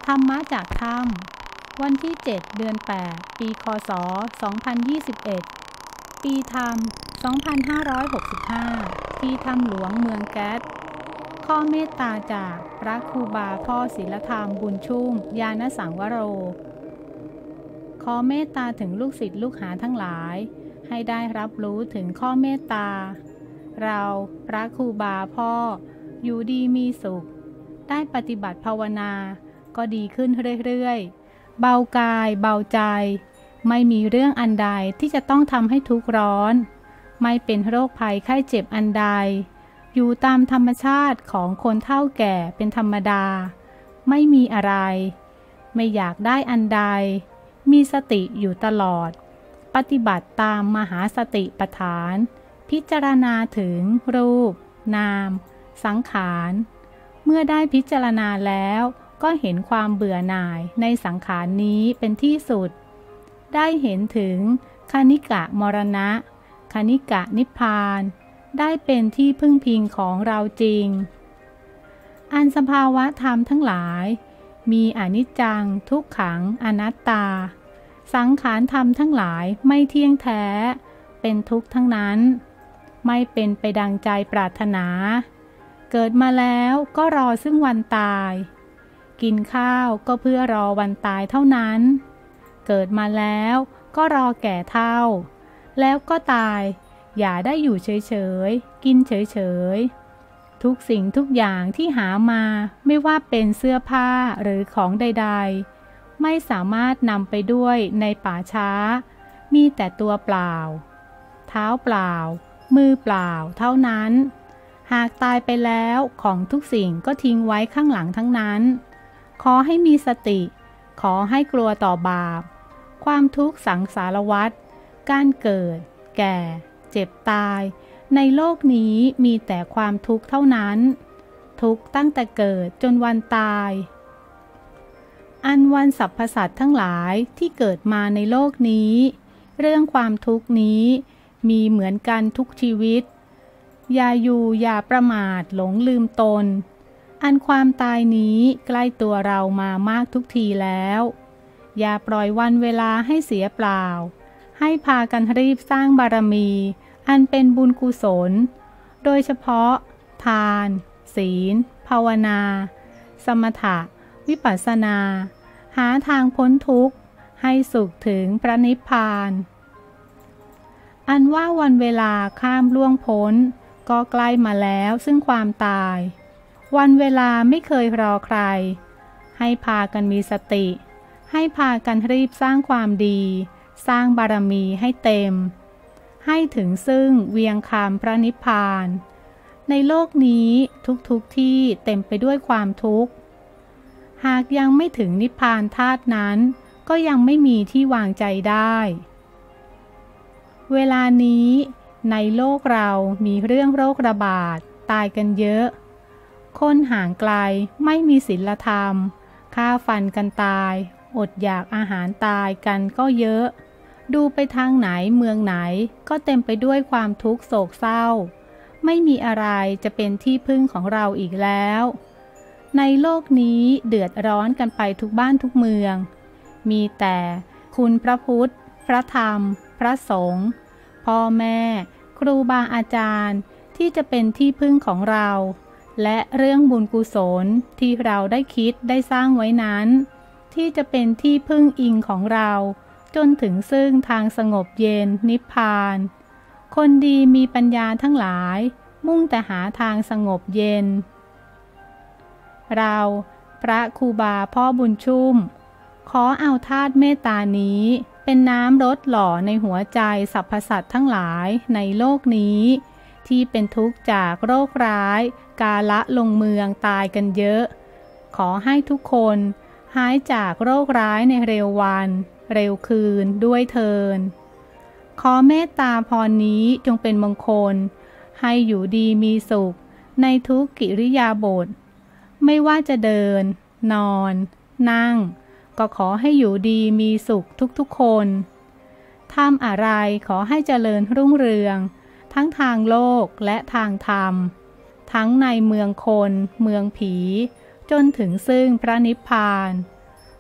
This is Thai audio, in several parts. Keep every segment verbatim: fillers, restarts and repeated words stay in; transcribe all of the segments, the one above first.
ธรรมะจากถ้ำวันที่เจ็ดเดือนแปดปีคศสองพันยี่สิบเอ็ดปีธรรมสองพันห้าร้อยหกสิบห้าที่ถ้ำหลวงเมืองแก๊สข้อเมตตาจากพระครูบาพ่อศีลธรรมบุญชุ่มญาณสังวโรขอเมตตาถึงลูกศิษย์ลูกหาทั้งหลายให้ได้รับรู้ถึงข้อเมตตาเราพระครูบาพ่ออยู่ดีมีสุขได้ปฏิบัติภาวนาก็ดีขึ้นเรื่อยๆเบากายเบาใจไม่มีเรื่องอันใดที่จะต้องทำให้ทุกข์ร้อนไม่เป็นโรคภัยไข้เจ็บอันใดอยู่ตามธรรมชาติของคนเฒ่าแก่เป็นธรรมดาไม่มีอะไรไม่อยากได้อันใดมีสติอยู่ตลอดปฏิบัติตามมหาสติปัฏฐานพิจารณาถึงรูปนามสังขารเมื่อได้พิจารณาแล้วก็เห็นความเบื่อหน่ายในสังขารนี้เป็นที่สุดได้เห็นถึงคณิกะมรณะคณิกะนิพพานได้เป็นที่พึ่งพิงของเราจริงอันสภาวะธรรมทั้งหลายมีอนิจจังทุกขังอนัตตาสังขารธรรมทั้งหลายไม่เที่ยงแท้เป็นทุกข์ทั้งนั้นไม่เป็นไปดังใจปรารถนาเกิดมาแล้วก็รอซึ่งวันตายกินข้าวก็เพื่อรอวันตายเท่านั้นเกิดมาแล้วก็รอแก่เฒ่าแล้วก็ตายอย่าได้อยู่เฉยๆกินเฉยๆทุกสิ่งทุกอย่างที่หามาไม่ว่าเป็นเสื้อผ้าหรือของใดๆไม่สามารถนำไปด้วยในป่าช้ามีแต่ตัวเปล่าเท้าเปล่ามือเปล่าเท่านั้นหากตายไปแล้วของทุกสิ่งก็ทิ้งไว้ข้างหลังทั้งนั้นขอให้มีสติขอให้กลัวต่อบาปความทุกข์สังสารวัฏการเกิดแก่เจ็บตายในโลกนี้มีแต่ความทุกข์เท่านั้นทุกข์ตั้งแต่เกิดจนวันตายอันวันสรรพสัตว์ทั้งหลายที่เกิดมาในโลกนี้เรื่องความทุกข์นี้มีเหมือนกันทุกชีวิตอย่าอยู่อย่าประมาทหลงลืมตนอันความตายนี้ใกล้ตัวเรามามากทุกทีแล้วอย่าปล่อยวันเวลาให้เสียเปล่าให้พากันรีบสร้างบารมีอันเป็นบุญกุศลโดยเฉพาะทานศีลภาวนาสมถะวิปัสสนาหาทางพ้นทุกข์ให้สุขถึงพระนิพพานอันว่าวันเวลาข้ามล่วงพ้นก็ใกล้มาแล้วซึ่งความตายวันเวลาไม่เคยรอใครให้พากันมีสติให้พากันรีบสร้างความดีสร้างบารมีให้เต็มให้ถึงซึ่งเวียงคามพระนิพพานในโลกนี้ทุกๆ ที่เต็มไปด้วยความทุกข์หากยังไม่ถึงนิพพานธาตุนั้นก็ยังไม่มีที่วางใจได้เวลานี้ในโลกเรามีเรื่องโรคระบาดตายกันเยอะคนห่างไกลไม่มีศีลธรรมฆ่าฟันกันตายอดอยากอาหารตายกันก็เยอะดูไปทางไหนเมืองไหนก็เต็มไปด้วยความทุกข์โศกเศร้าไม่มีอะไรจะเป็นที่พึ่งของเราอีกแล้วในโลกนี้เดือดร้อนกันไปทุกบ้านทุกเมืองมีแต่คุณพระพุทธพระธรรมพระสงฆ์พ่อแม่ครูบาอาจารย์ที่จะเป็นที่พึ่งของเราและเรื่องบุญกุศลที่เราได้คิดได้สร้างไว้นั้นที่จะเป็นที่พึ่งอิงของเราจนถึงซึ่งทางสงบเย็นนิพพานคนดีมีปัญญาทั้งหลายมุ่งแต่หาทางสงบเย็นเราพระครูบาพ่อบุญชุ่มขอเอาธาตุเมตตานี้เป็นน้ำรดหล่อในหัวใจสรรพสัตว์ทั้งหลายในโลกนี้ที่เป็นทุกข์จากโรคร้ายกาละลงเมืองตายกันเยอะขอให้ทุกคนหายจากโรคร้ายในเร็ววันเร็วคืนด้วยเทินขอเมตตาพรนี้จงเป็นมงคลให้อยู่ดีมีสุขในทุกกิริยาบถไม่ว่าจะเดินนอนนั่งก็ขอให้อยู่ดีมีสุขทุกๆคนทำอะไรขอให้เจริญรุ่งเรืองทั้งทางโลกและทางธรรมทั้งในเมืองคนเมืองผีจนถึงซึ่งพระนิพพาน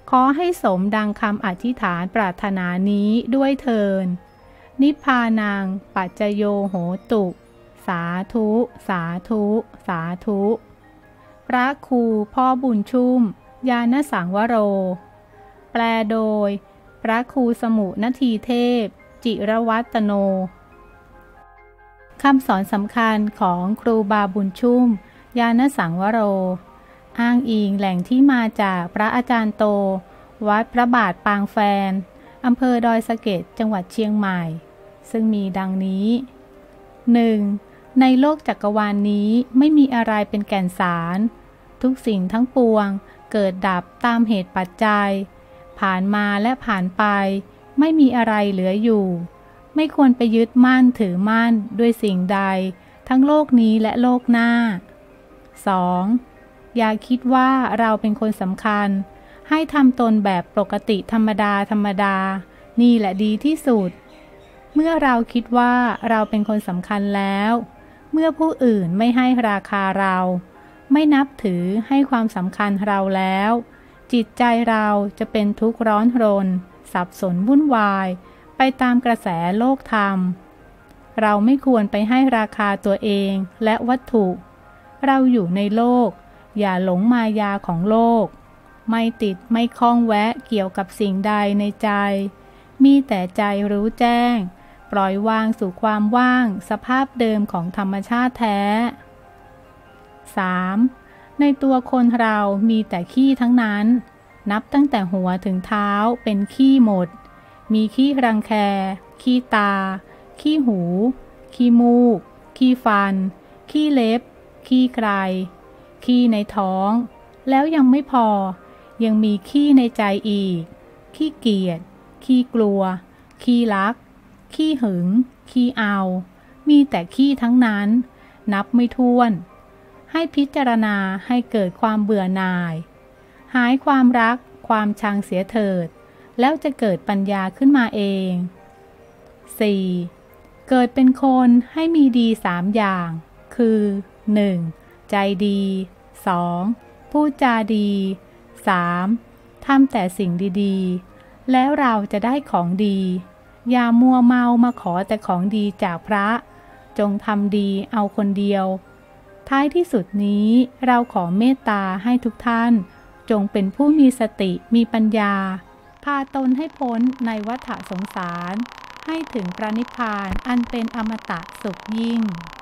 ขอให้สมดังคำอธิษฐานปรารถนานี้ด้วยเทินนิพพานังปัจจโยโหตุสาธุสาธุสาธุพระครูพ่อบุญชุ่มญาณสังวโรแปลโดยพระครูสมุนทีเทพจิรวัตโนคำสอนสำคัญของครูบาบุญชุ่มญาณสังวโรอ้างอิงแหล่งที่มาจากพระอาจารย์โตวัดพระบาทปางแฟนอำเภอดอยสะเก็ดจังหวัดเชียงใหม่ซึ่งมีดังนี้ หนึ่ง. ในโลกจักรวาล น, นี้ไม่มีอะไรเป็นแก่นสารทุกสิ่งทั้งปวงเกิดดับตามเหตุปัจจัยผ่านมาและผ่านไปไม่มีอะไรเหลืออยู่ไม่ควรไปยึดมั่นถือมั่นด้วยสิ่งใดทั้งโลกนี้และโลกหน้า สอง. อย่าคิดว่าเราเป็นคนสำคัญให้ทำตนแบบปกติธรรมดาธรรมดานี่แหละดีที่สุดเมื่อเราคิดว่าเราเป็นคนสำคัญแล้วเมื่อผู้อื่นไม่ให้ราคาเราไม่นับถือให้ความสำคัญเราแล้วจิตใจเราจะเป็นทุกข์ร้อนรนสับสนวุ่นวายไปตามกระแสโลกธรรมเราไม่ควรไปให้ราคาตัวเองและวัตถุเราอยู่ในโลกอย่าหลงมายาของโลกไม่ติดไม่คล้องแวะเกี่ยวกับสิ่งใดในใจมีแต่ใจรู้แจ้งปล่อยวางสู่ความว่างสภาพเดิมของธรรมชาติแท้ สาม. ในตัวคนเรามีแต่ขี้ทั้งนั้นนับตั้งแต่หัวถึงเท้าเป็นขี้หมดมีขี้รังแคขี้ตาขี้หูขี้มูกขี้ฟันขี้เล็บขี้ไกรขี้ในท้องแล้วยังไม่พอยังมีขี้ในใจอีกขี้เกียจขี้กลัวขี้รักขี้หึงขี้เอามีแต่ขี้ทั้งนั้นนับไม่ถ้วนให้พิจารณาให้เกิดความเบื่อหน่ายหายความรักความชังเสียเถิดแล้วจะเกิดปัญญาขึ้นมาเอง สี่. เกิดเป็นคนให้มีดีสามอย่างคือ หนึ่ง. ใจดี สอง. พูดจาดี สาม. ทำแต่สิ่งดีๆแล้วเราจะได้ของดีอย่ามัวเมามาขอแต่ของดีจากพระจงทำดีเอาคนเดียวท้ายที่สุดนี้เราขอเมตตาให้ทุกท่านจงเป็นผู้มีสติมีปัญญาพาตนให้พ้นในวัฏสงสารให้ถึงพระนิพพานอันเป็นอมตะสุขยิ่ง